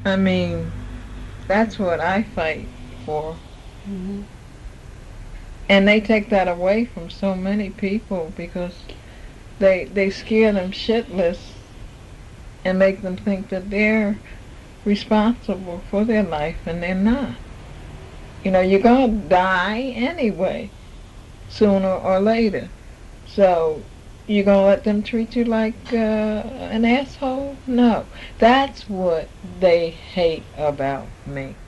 I mean, that's what I fight for. Hmm. And they take that away from so many people because they scare them shitless and make them think that they're responsible for their life, and they're not. You know, you're going to die anyway, sooner or later. So, you going to let them treat you like an asshole? No. That's what they hate about me.